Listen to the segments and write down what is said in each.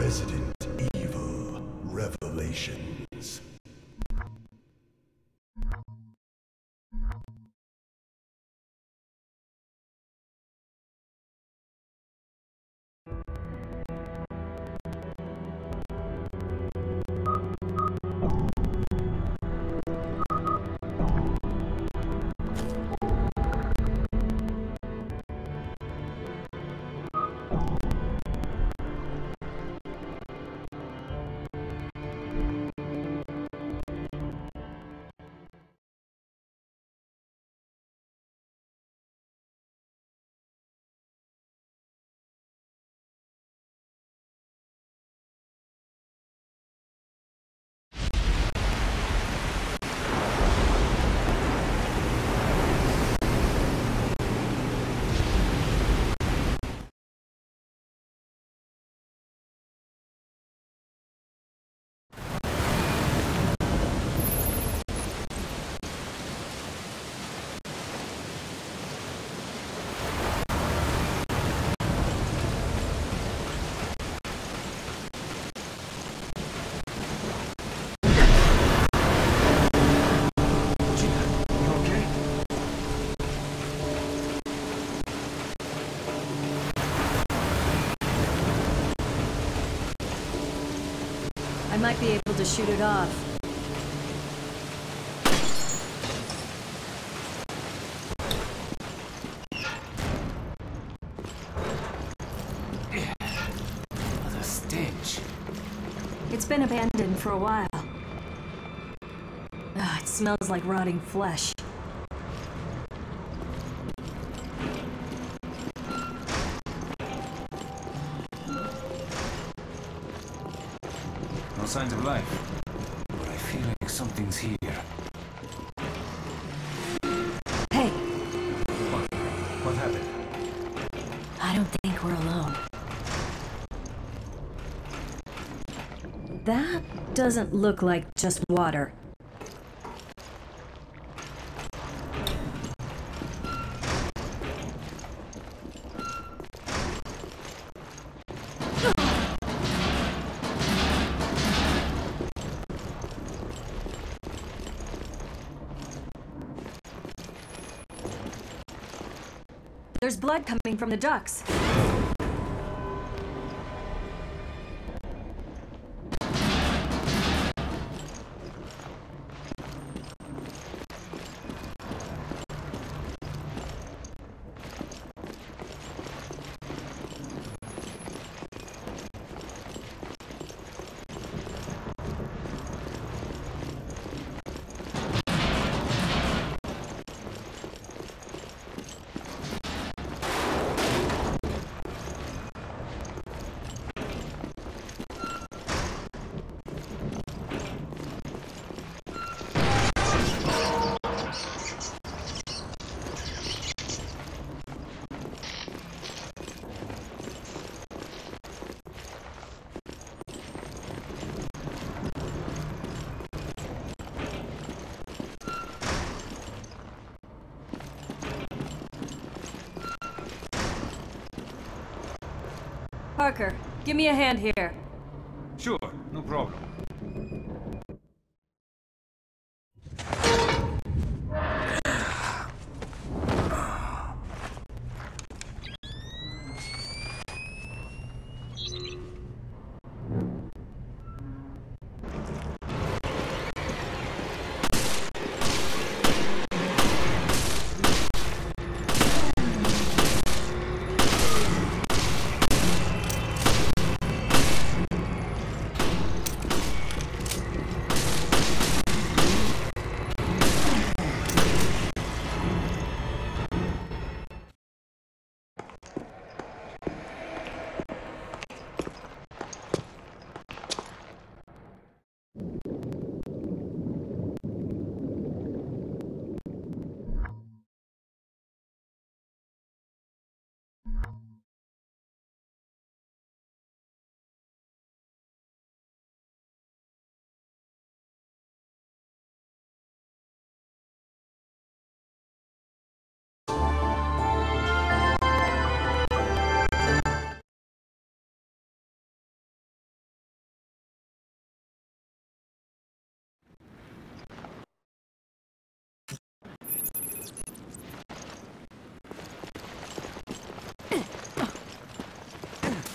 Resident Evil Revelations. I might be able to shoot it off. The stench. It's been abandoned for a while. It smells like rotting flesh. No signs of life, but I feel like something's here. Hey! What happened? I don't think we're alone. That doesn't look like just water. There's blood coming from the ducts. Parker, give me a hand here. Sure, no problem.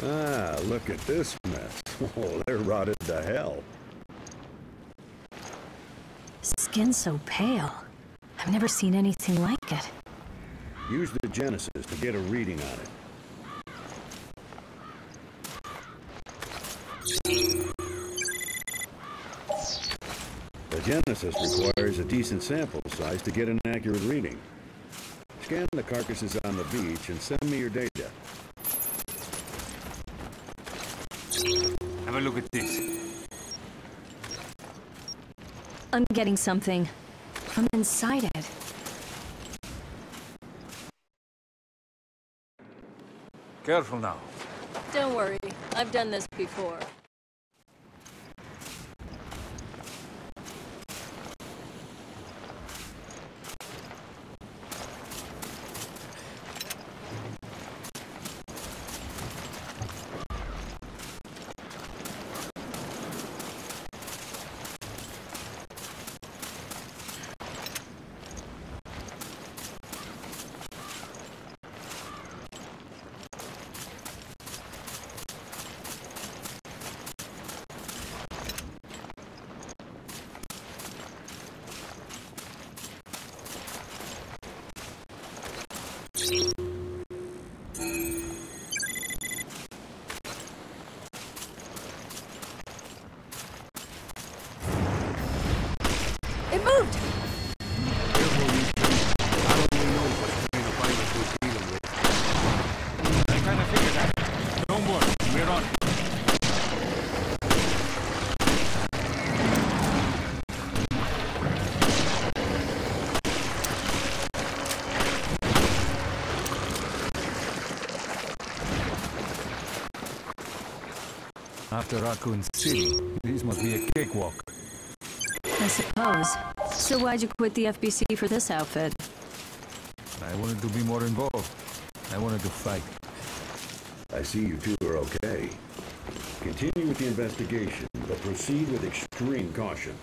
Ah, look at this mess. Oh, they're rotted to hell. Skin so pale. I've never seen anything like it. Use the Genesis to get a reading on it. The Genesis requires a decent sample size to get an accurate reading. Scan the carcasses on the beach and send me your data. Have a look at this. I'm getting something from inside it. Careful now. Don't worry, I've done this before. It moved! I kind of figured that. Don't worry, we're on it. After Raccoon City, this must be a cakewalk. I suppose. So why'd you quit the FBC for this outfit? I wanted to be more involved. I wanted to fight. I see you two are okay. Continue with the investigation, but proceed with extreme caution.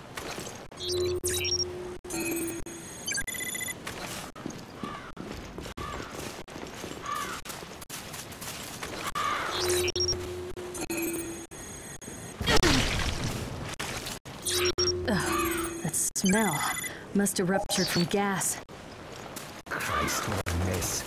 That smell must have ruptured from gas. Christ, what a mess.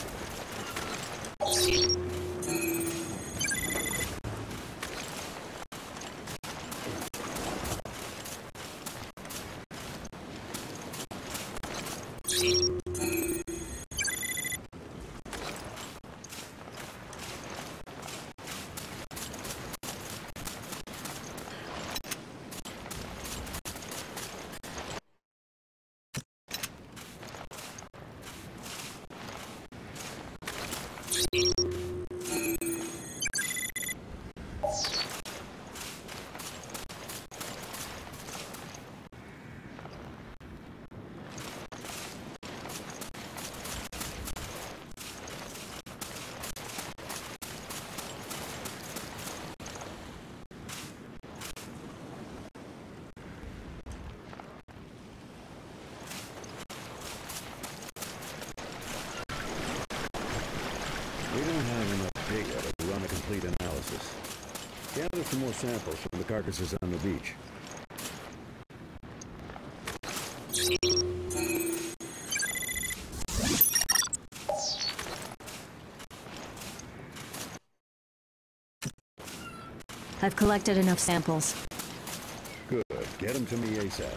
We don't have enough data to run a complete analysis. Gather some more samples from the carcasses on the beach. I've collected enough samples. Good. Get them to me ASAP.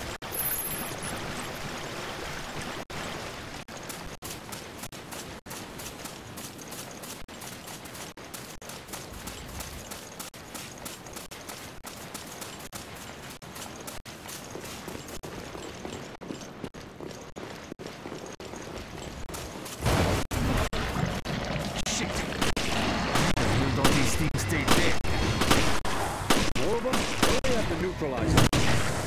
Shit! Build all these things stay dead. More of them? We have to neutralize them.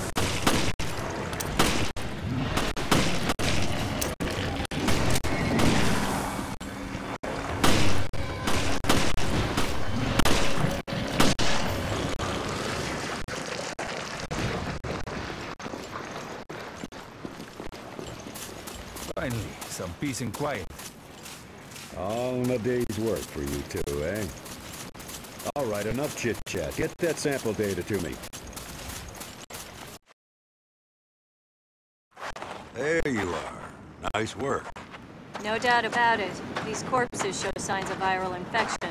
Finally, some peace and quiet. All in a day's work for you two, eh? All right, enough chit-chat. Get that sample data to me. There you are. Nice work. No doubt about it. These corpses show signs of viral infection.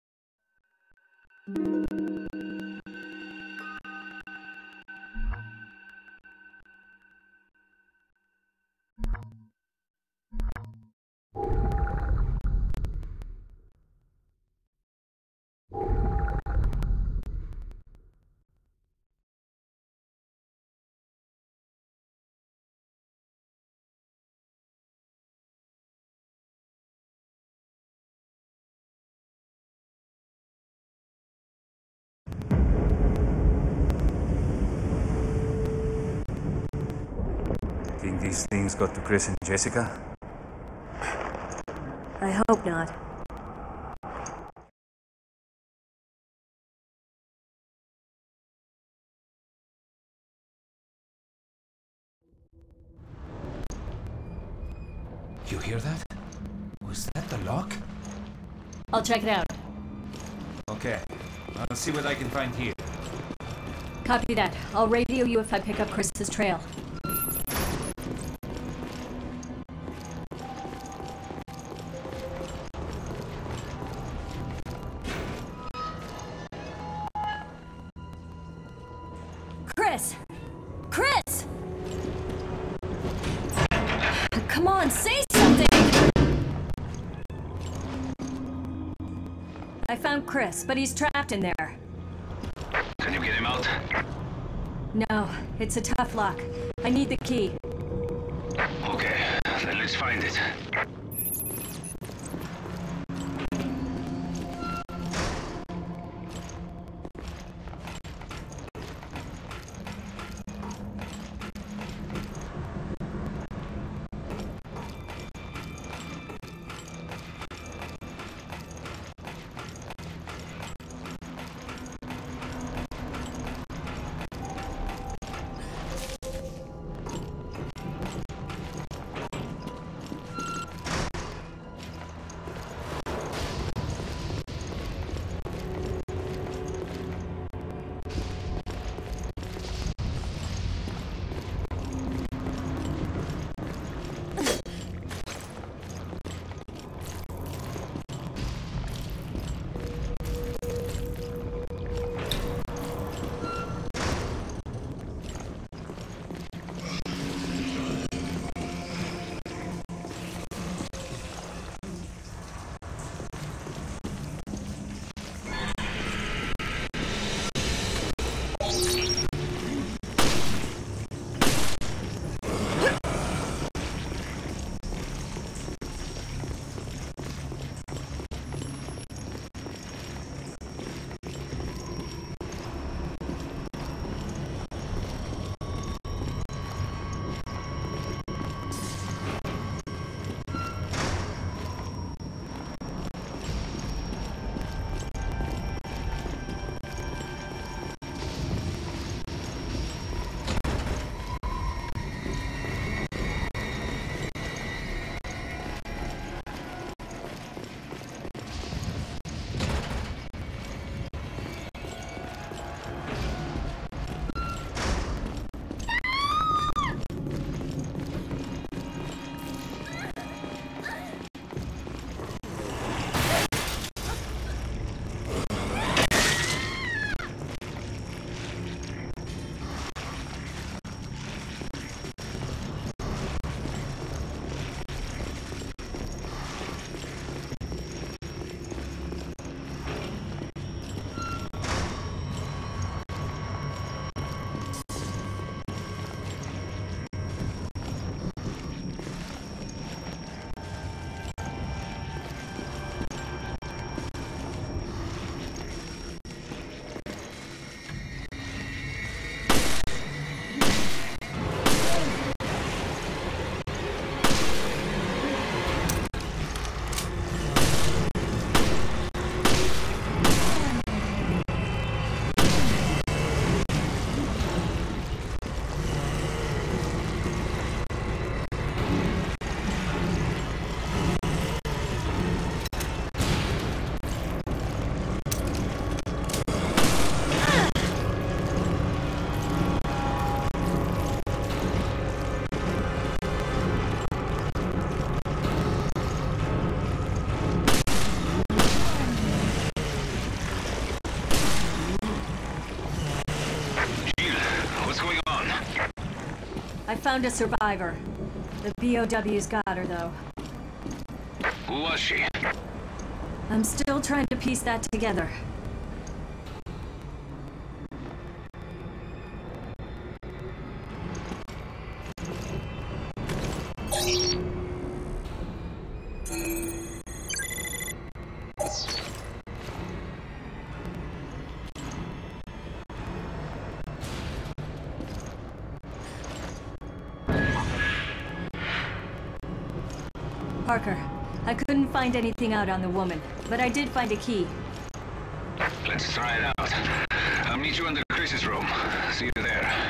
Think these things got to Chris and Jessica? I hope not. You hear that? Was that the lock? I'll check it out. Okay. I'll see what I can find here. Copy that. I'll radio you if I pick up Chris's trail. Chris! Chris! Come on, say something! I found Chris, but he's trapped in there. Can you get him out? No, it's a tough lock. I need the key. Okay, then let's find it. found a survivor. The BOW's got her, though. Who was she? I'm still trying to piece that together. Parker, I couldn't find anything out on the woman, but I did find a key. Let's try it out. I'll meet you under Chris's room. See you there.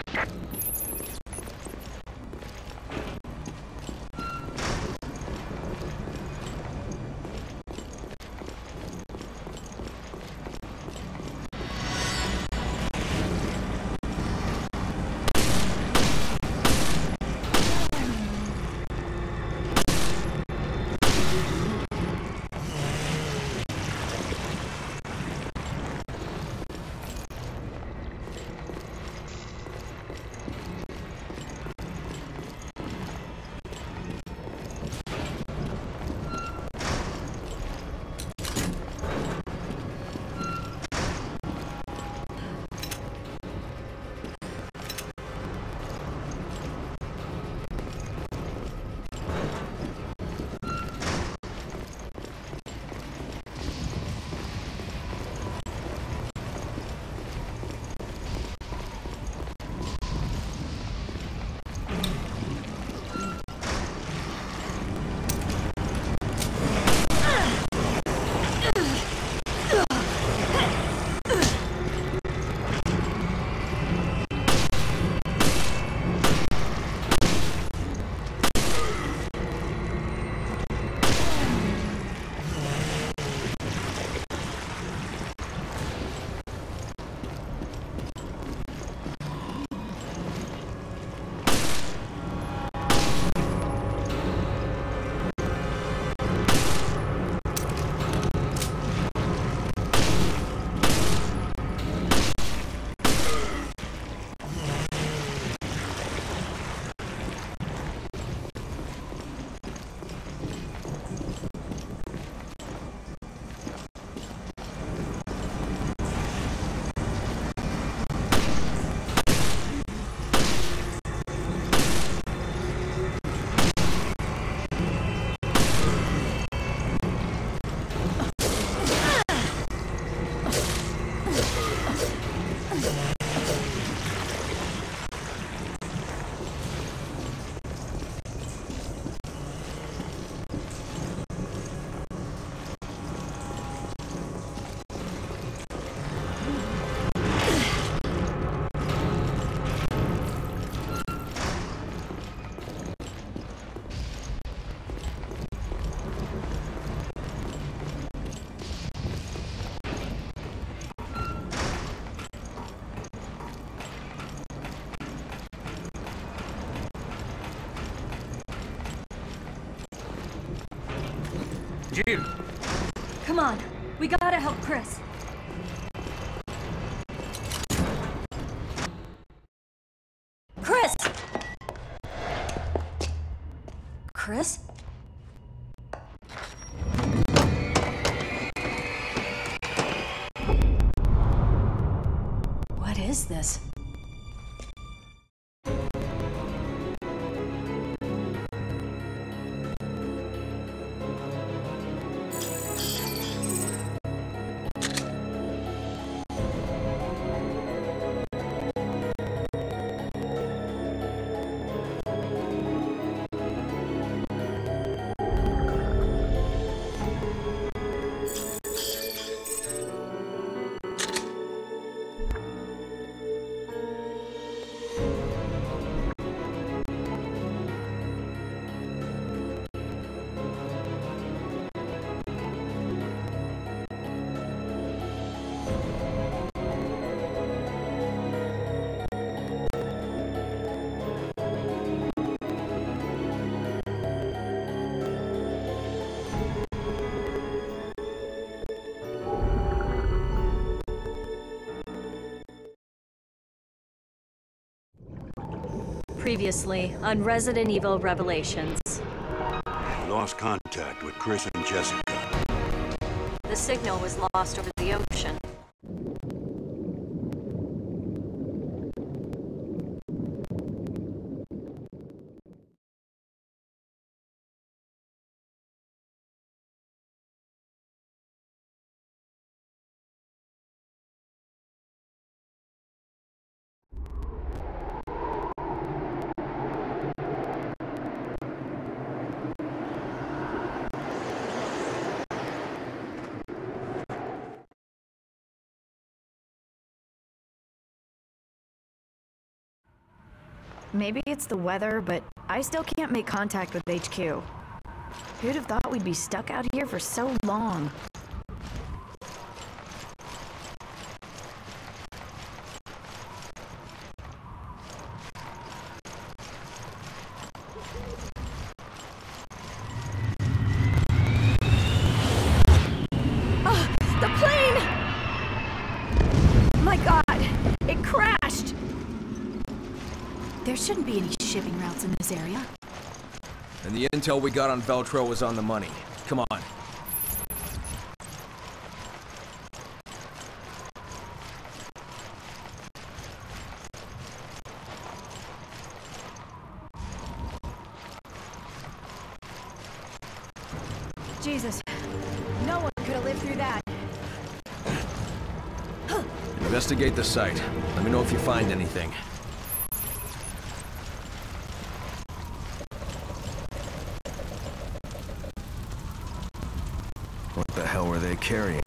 Jill! Come on, we gotta help Chris. Chris! Chris? What is this? previously on Resident Evil Revelations. We lost contact with Chris and Jessica. The signal was lost over the ocean. Maybe it's the weather, but I still can't make contact with HQ. Who'd have thought we'd be stuck out here for so long? The plane! My God, it crashed! There shouldn't be any shipping routes in this area. And the intel we got on Veltro was on the money. Come on. Jesus, no one could have lived through that. Investigate the site. Let me know if you find anything. What the hell were they carrying?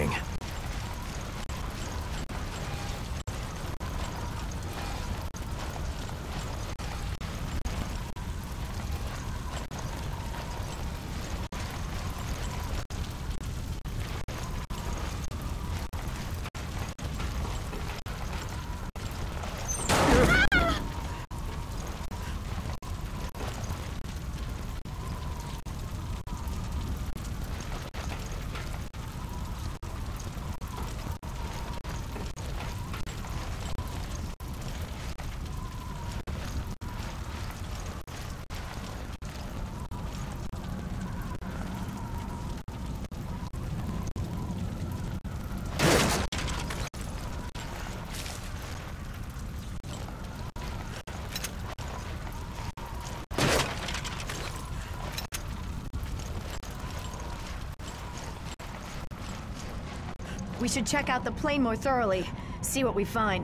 We should check out the plane more thoroughly, see what we find.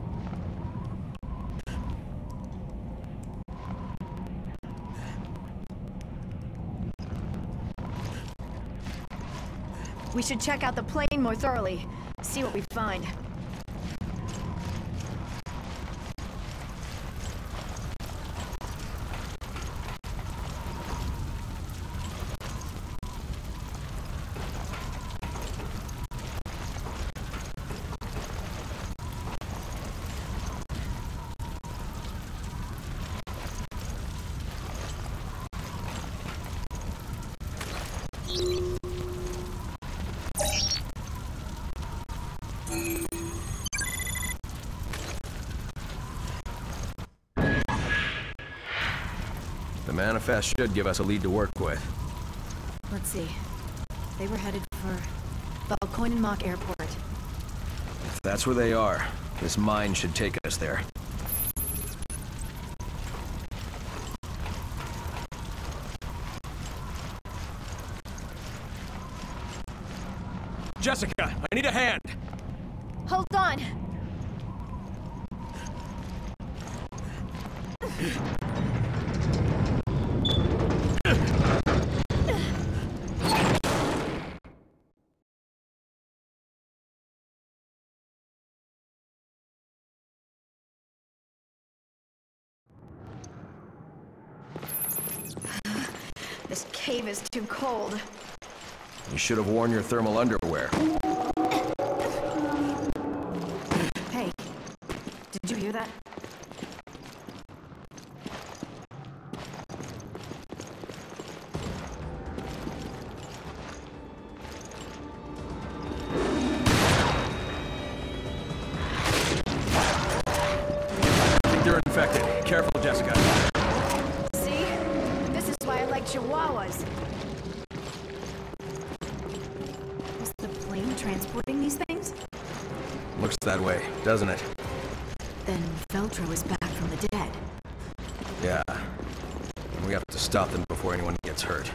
We should check out the plane more thoroughly, see what we find. The manifest should give us a lead to work with. Let's see. They were headed for Valkoinen Airport. If that's where they are, this mine should take us there. Jessica, I need a hand! Hold on! This cave is too cold. You should have worn your thermal underwear. Hey, did you hear that? I think they're infected. Careful, Jessica. like chihuahuas. Was the plane transporting these things? Looks that way, doesn't it? Then Veltro is back from the dead. Yeah. And we have to stop them before anyone gets hurt.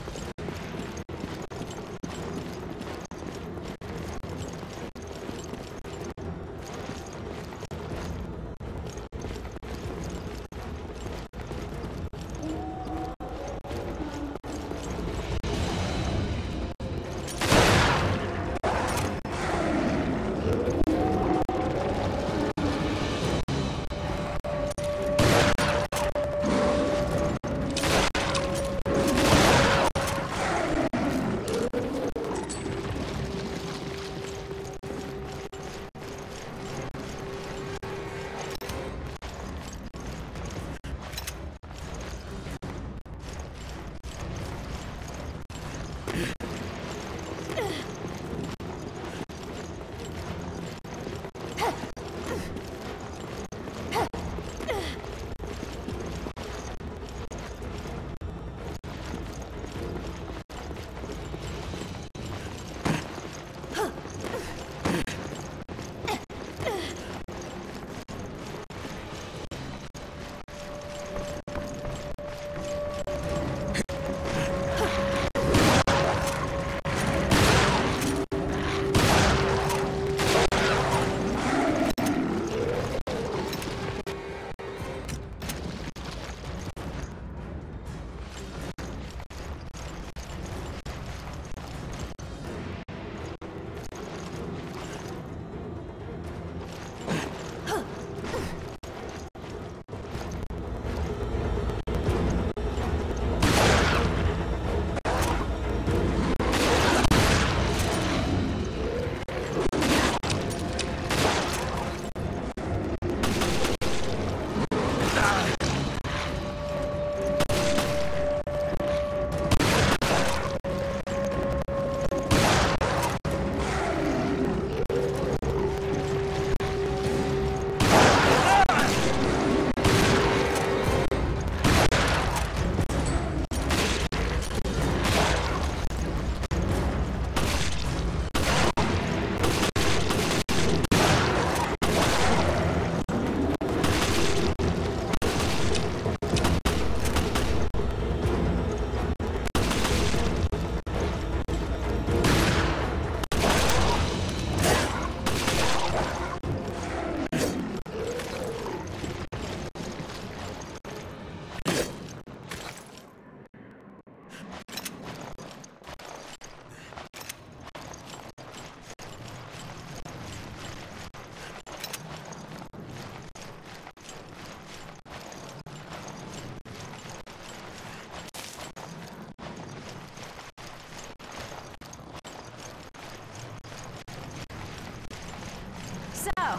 So,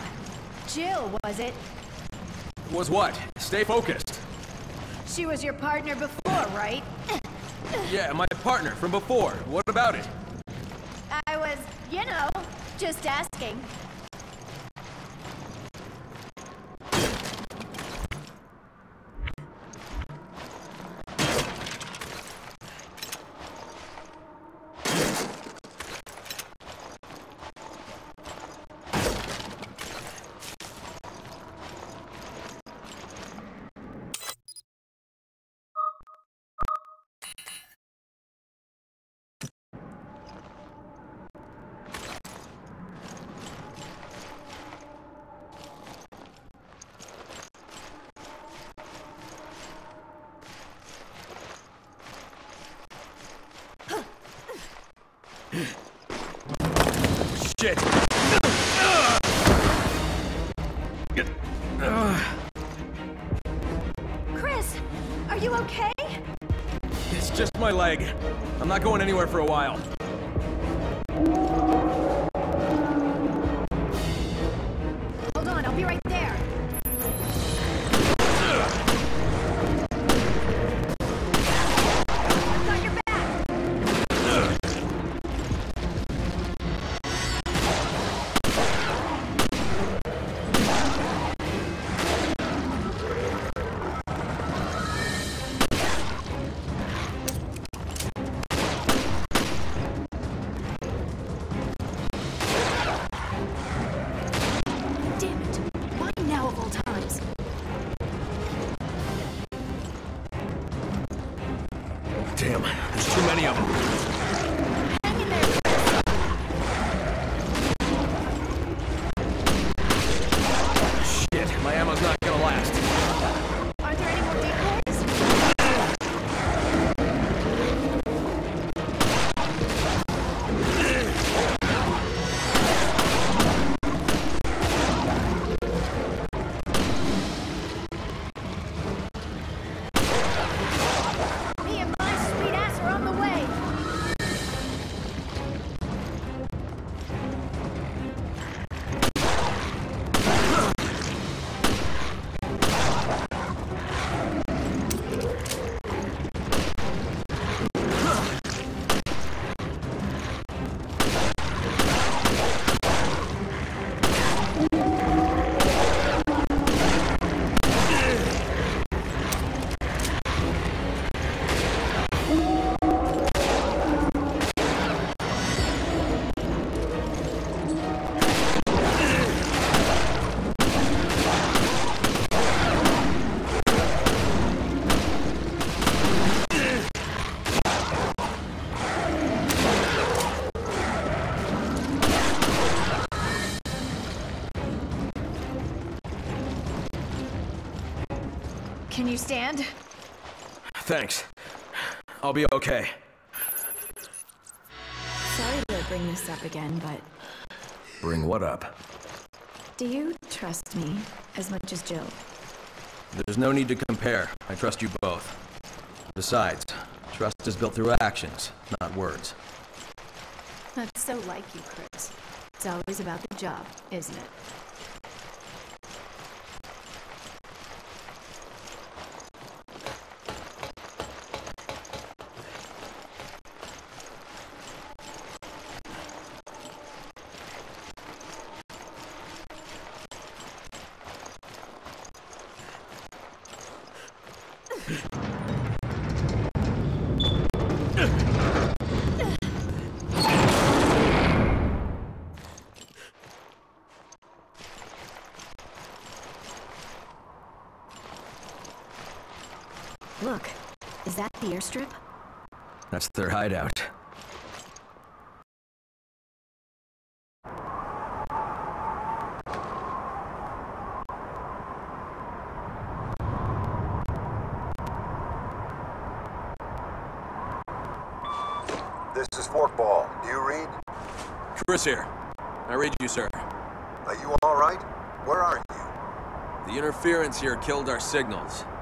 Jill, was it? Was what? Stay focused. She was your partner before, right? Yeah, my partner from before. What about it? I was, just asking. Shit! Chris, are you okay? It's just my leg. I'm not going anywhere for a while. Hold on, I'll be right there. I've got your back. Damn, there's too many of them. Hang in there. Shit, my ammo's not gonna last. Are there any more decoys? Me and my sweet ass are on the way. Can you stand? Thanks. I'll be okay. Sorry to bring this up again, but Bring what up? do you trust me as much as Jill? There's no need to compare. I trust you both. Besides, trust is built through actions, not words. That's so like you, Chris. It's always about the job, isn't it? Look, is that the airstrip? That's their hideout. This is Forkball. Do you read? Chris here. I read you, sir. Are you all right? Where are you? The interference here killed our signals.